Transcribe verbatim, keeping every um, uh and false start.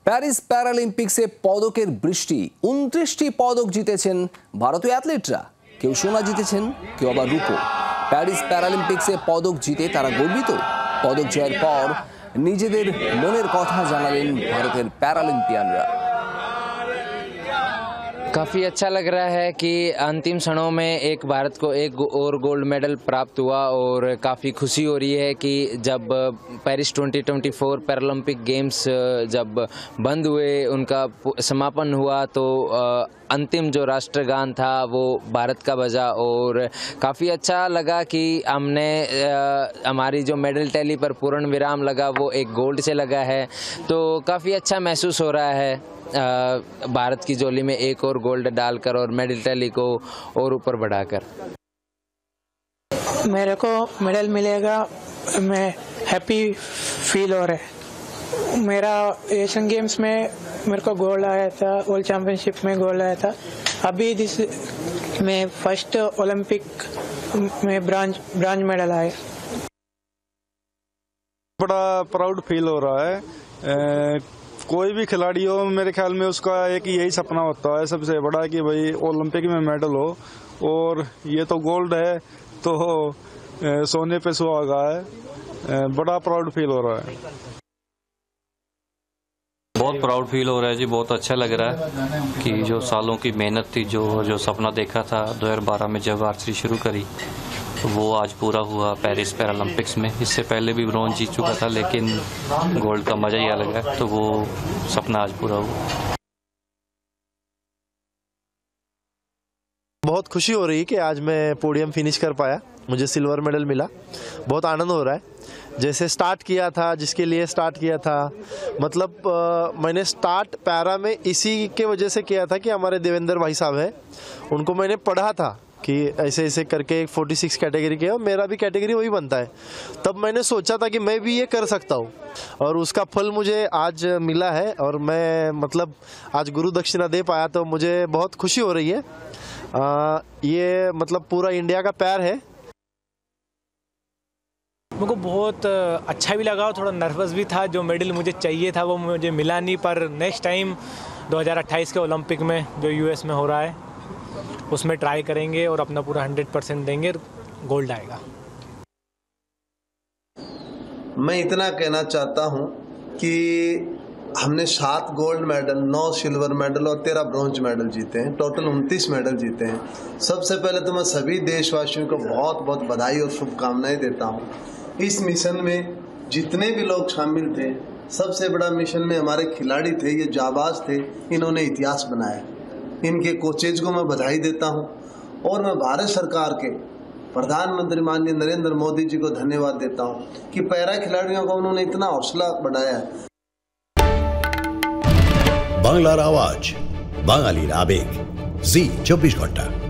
Paris প্যারালিম্পিক্সে পদকের বৃষ্টি, উনত্রিশটি পদক জিতেছেন ভারতীয় অ্যাথলেটরা। কেউ সোনা জিতেছেন, কেউ আবার রূপো। প্যারিস প্যারালিম্পিক্সে পদক জিতে তারা গর্বিত। পদক জয়ের পর নিজেদের মনের কথা জানালেন ভারতের প্যারালিম্পিয়ানরা। काफ़ी अच्छा लग रहा है कि अंतिम क्षणों में एक भारत को एक और गोल्ड मेडल प्राप्त हुआ और काफ़ी खुशी हो रही है कि जब पेरिस दो हज़ार चौबीस पैरालंपिक गेम्स जब बंद हुए, उनका समापन हुआ, तो अंतिम जो राष्ट्रगान था वो भारत का बजा और काफ़ी अच्छा लगा कि हमने हमारी जो मेडल टैली पर पूर्ण विराम लगा वो एक गोल्ड से लगा है। तो काफ़ी अच्छा महसूस हो रहा है भारत की झोली में एक और गोल्ड डालकर और मेडल टैली को और ऊपर बढ़ाकर। मेरे को मेडल मिलेगा, मैं हैप्पी फील हो रहा है। मेरा एशियन गेम्स में मेरे को गोल्ड आया था, वर्ल्ड चैम्पियनशिप में गोल्ड आया था। अभी जिस में फर्स्ट ओलंपिक में ब्रांज ब्रांज मेडल आया। बड़ा प्राउड फील हो रहा है। ए, कोई भी खिलाड़ी हो, मेरे ख्याल में उसका एक यही सपना होता है सबसे बड़ा कि भाई ओलंपिक में मेडल हो, और ये तो गोल्ड है तो सोने पे सुहागा है। बड़ा प्राउड फील हो रहा है। बहुत प्राउड फील हो रहा है जी, बहुत अच्छा लग रहा है कि जो सालों की मेहनत थी, जो जो सपना देखा था दो हज़ार बारह में जब आर्चरी शुरू करी, तो वो आज पूरा हुआ पेरिस पैरालंपिक्स में। इससे पहले भी ब्रॉन्ज जीत चुका था, लेकिन गोल्ड का मजा ही अलग है, तो वो सपना आज पूरा हुआ। बहुत खुशी हो रही है कि आज मैं पोडियम फिनिश कर पाया, मुझे सिल्वर मेडल मिला। बहुत आनंद हो रहा है। जैसे स्टार्ट किया था, जिसके लिए स्टार्ट किया था, मतलब आ, मैंने स्टार्ट पैरा में इसी के वजह से किया था कि हमारे देवेंद्र भाई साहब हैं, उनको मैंने पढ़ा था कि ऐसे ऐसे करके एक छियालीस कैटेगरी के, मेरा भी कैटेगरी वही बनता है। तब मैंने सोचा था कि मैं भी ये कर सकता हूँ, और उसका फल मुझे आज मिला है। और मैं मतलब आज गुरु दक्षिणा दे पाया, तो मुझे बहुत खुशी हो रही है। आ, ये मतलब पूरा इंडिया का प्यार है। मेरे को बहुत अच्छा भी लगा और थोड़ा नर्वस भी था। जो मेडल मुझे चाहिए था वो मुझे मिला नहीं, पर नेक्स्ट टाइम दो हज़ार अट्ठाईस के ओलंपिक में जो यूएस में हो रहा है उसमें ट्राई करेंगे और अपना पूरा हंड्रेड परसेंट देंगे, गोल्ड आएगा। मैं इतना कहना चाहता हूँ कि हमने सात गोल्ड मेडल, नौ सिल्वर मेडल और तेरह ब्रॉन्ज मेडल जीते हैं, टोटल उनतीस मेडल जीते हैं। सबसे पहले तो मैं सभी देशवासियों को बहुत बहुत बधाई और शुभकामनाएं देता हूँ। इस मिशन में जितने भी लोग शामिल थे, सबसे बड़ा मिशन में हमारे खिलाड़ी थे, ये जाबाज थे, इन्होंने इतिहास बनाया। इनके कोचेज को मैं बधाई देता हूं, और मैं भारत सरकार के प्रधानमंत्री माननीय नरेंद्र मोदी जी को धन्यवाद देता हूं कि पैरा खिलाड़ियों को उन्होंने इतना हौसला बढ़ाया है। বাংলার আওয়াজ, বাঙালির আবেগ, জি চব্বিশ ঘন্টা।